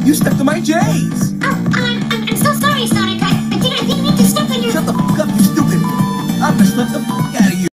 You stepped on my J's. Oh, I'm so sorry, Sonic. I didn't mean to step on your... Shut the fuck up, you stupid. I'm gonna slap the fuck out of you.